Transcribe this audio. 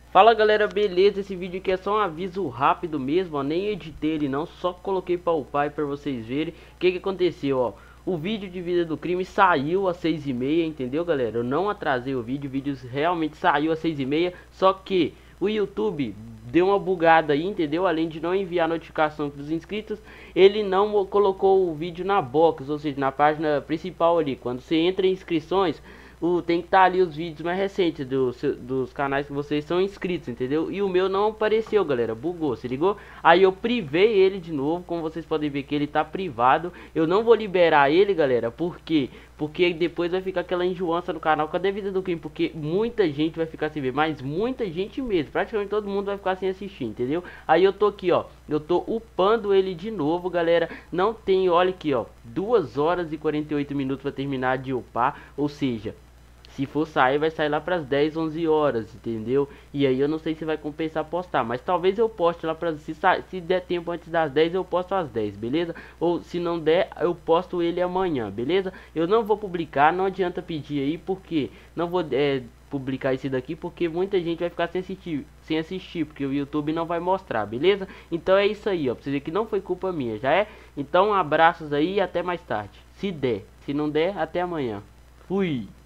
Fala galera, beleza? Esse vídeo aqui é só um aviso rápido mesmo, ó. Nem editei ele não, só coloquei para upar para vocês verem o que aconteceu, ó. O vídeo de vida do crime saiu às 6h30, entendeu galera? Eu não atrasei o vídeo realmente saiu às 6h30, só que o YouTube deu uma bugada aí, entendeu? Além de não enviar notificação para os inscritos, ele não colocou o vídeo na box, ou seja, na página principal ali. Quando você entra em inscrições, tem que estar ali os vídeos mais recentes dos canais que vocês são inscritos, entendeu? E o meu não apareceu, galera, bugou, se ligou? Aí eu privei ele de novo, como vocês podem ver que ele tá privado. Eu não vou liberar ele, galera, por quê? Porque depois vai ficar aquela enjoança no canal. Cadê a vida do crime? Porque muita gente vai ficar sem ver, mas muita gente mesmo, praticamente todo mundo vai ficar sem assistir, entendeu? Aí eu tô aqui, ó, eu tô upando ele de novo, galera. Não tem, olha aqui, ó, 2 horas e 48 minutos para terminar de upar, ou seja, se for sair, vai sair lá pras 10, 11 horas, entendeu? E aí eu não sei se vai compensar postar, mas talvez eu poste lá pra... Se der tempo antes das 10, eu posto às 10, beleza? Ou se não der, eu posto ele amanhã, beleza? Eu não vou publicar, não adianta pedir aí, porque não vou publicar esse daqui, porque muita gente vai ficar sem assistir, porque o YouTube não vai mostrar, beleza? Então é isso aí, ó, pra você ver que não foi culpa minha, já é? Então abraços aí e até mais tarde, se der. Se não der, até amanhã. Fui!